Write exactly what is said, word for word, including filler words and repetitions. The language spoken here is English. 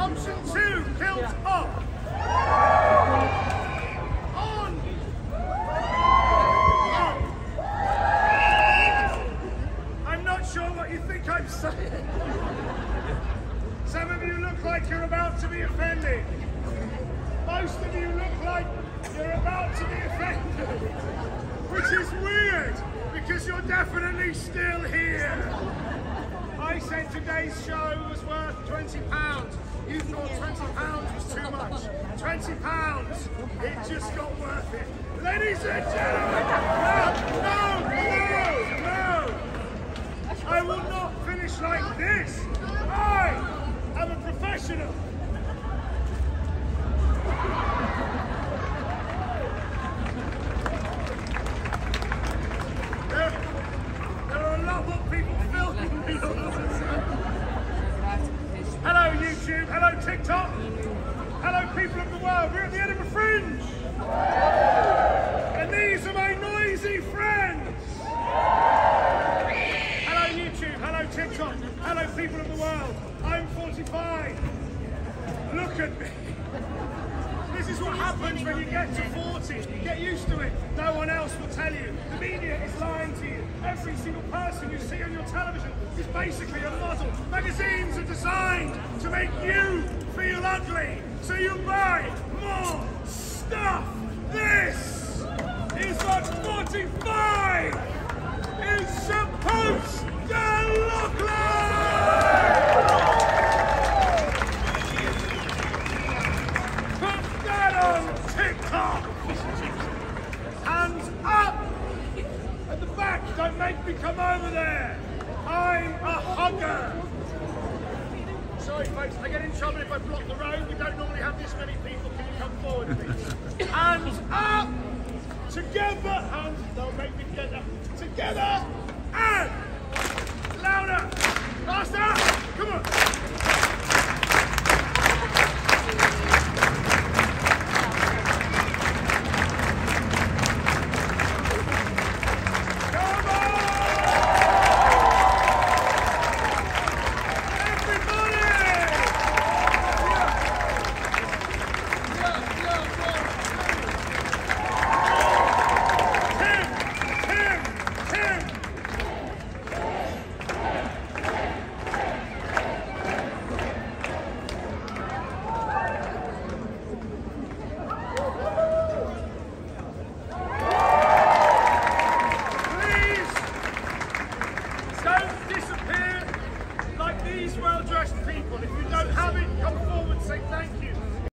Option two, kilt up. On. Up. I'm not sure what you think I'm saying. Some of you look like you're about to be offended. Most of you look like you're about to be offended. Which is weird, because you're definitely still here. I said today's show was worth twenty pounds. You thought twenty pounds was too much. twenty pounds, it just got worth it. Ladies and gentlemen, no, no, no, no. I will not finish like this. I am a professional. There, there are a lot more people filming me. Hello YouTube, hello TikTok, hello people of the world. We're at the Edinburgh Fringe. And these are my noisy friends. Hello YouTube, hello TikTok, hello people of the world. I'm forty-five. Look at me. This is what happens when you get to forty. Get used to it. No one else will tell you. The media is lying to you. Every single person you see on your television is basically a model. Magazines are designed to make you feel ugly, so you buy more stuff. This is what forty-five is supposed to look like! Put that on TikTok! Hands up! At the back, don't make me come over there! I'm a hugger! Sorry folks, I get in trouble if I block the road. We don't normally have this many people. Can you come forward, please? Hands up! Together! Hands, don't make me get up. Together! And! Louder! Faster! Come on!